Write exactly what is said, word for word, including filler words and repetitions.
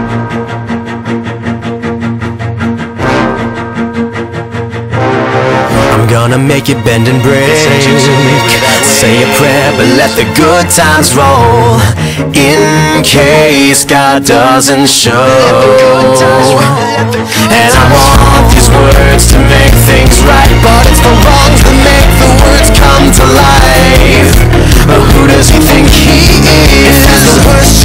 I'm gonna make you bend and break. Say a prayer, but let the good times roll, in case God doesn't show. And I want these words to make things right, but it's the wrongs that make the words come to life. But who does he think he is? If that's the worst